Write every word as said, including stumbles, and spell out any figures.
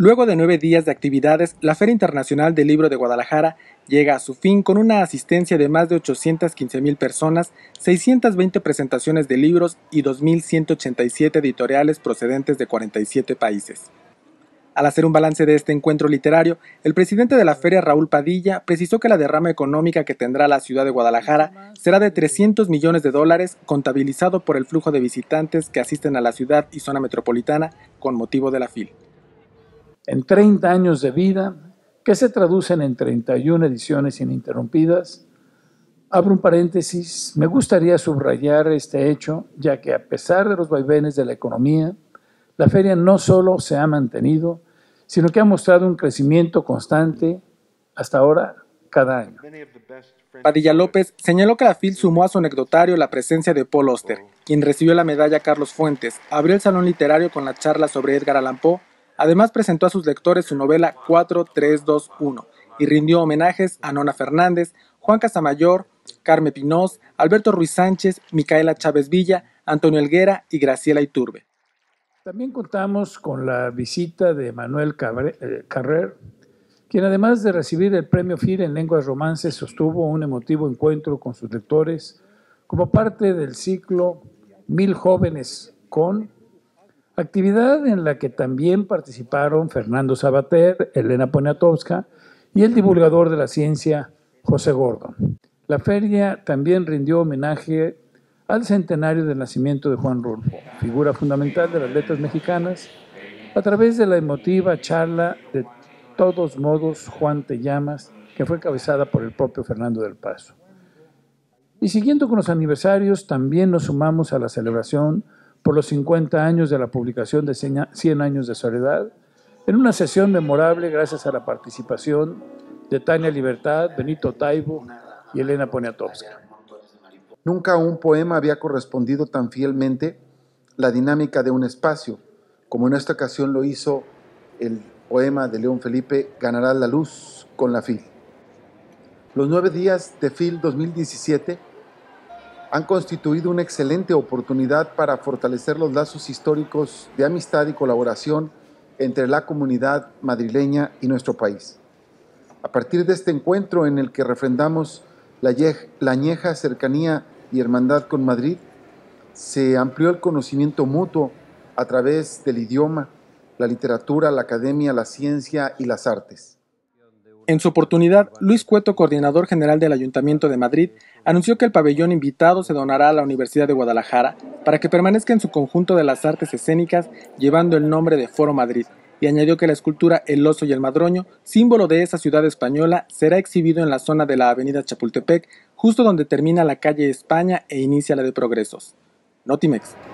Luego de nueve días de actividades, la Feria Internacional del Libro de Guadalajara llega a su fin con una asistencia de más de ochocientas quince mil personas, seiscientas veinte presentaciones de libros y dos mil ciento ochenta y siete editoriales procedentes de cuarenta y siete países. Al hacer un balance de este encuentro literario, el presidente de la feria, Raúl Padilla, precisó que la derrama económica que tendrá la ciudad de Guadalajara será de trescientos millones de dólares, contabilizado por el flujo de visitantes que asisten a la ciudad y zona metropolitana con motivo de la F I L. En treinta años de vida, que se traducen en treinta y una ediciones ininterrumpidas, abro un paréntesis, me gustaría subrayar este hecho, ya que a pesar de los vaivenes de la economía, la feria no solo se ha mantenido, sino que ha mostrado un crecimiento constante hasta ahora cada año. Padilla López señaló que la F I L sumó a su anecdotario la presencia de Paul Auster, quien recibió la medalla Carlos Fuentes, abrió el salón literario con la charla sobre Edgar Allan Poe. Además presentó a sus lectores su novela cuatro tres dos uno y rindió homenajes a Nona Fernández, Juan Casamayor, Carme Pinós, Alberto Ruiz Sánchez, Micaela Chávez Villa, Antonio Helguera y Graciela Iturbe. También contamos con la visita de Manuel Carrer, quien además de recibir el premio F I L en lenguas romances sostuvo un emotivo encuentro con sus lectores como parte del ciclo Mil Jóvenes con, actividad en la que también participaron Fernando Sabater, Elena Poniatowska y el divulgador de la ciencia, José Gordon. La feria también rindió homenaje al centenario del nacimiento de Juan Rulfo, figura fundamental de las letras mexicanas, a través de la emotiva charla de Todos modos, Juan te llamas, que fue encabezada por el propio Fernando del Paso. Y siguiendo con los aniversarios, también nos sumamos a la celebración por los cincuenta años de la publicación de cien años de soledad, en una sesión memorable gracias a la participación de Tania Libertad, Benito Taibo y Elena Poniatowska. Nunca un poema había correspondido tan fielmente la dinámica de un espacio, como en esta ocasión lo hizo el poema de León Felipe, Ganará la luz con la F I L. Los nueve días de F I L dos mil diecisiete han constituido una excelente oportunidad para fortalecer los lazos históricos de amistad y colaboración entre la comunidad madrileña y nuestro país. A partir de este encuentro en el que refrendamos la, la añeja cercanía y hermandad con Madrid, se amplió el conocimiento mutuo a través del idioma, la literatura, la academia, la ciencia y las artes. En su oportunidad, Luis Cueto, coordinador general del Ayuntamiento de Madrid, anunció que el pabellón invitado se donará a la Universidad de Guadalajara para que permanezca en su conjunto de las artes escénicas, llevando el nombre de Foro Madrid, y añadió que la escultura El Oso y el Madroño, símbolo de esa ciudad española, será exhibido en la zona de la avenida Chapultepec, justo donde termina la calle España e inicia la de Progresos. Notimex.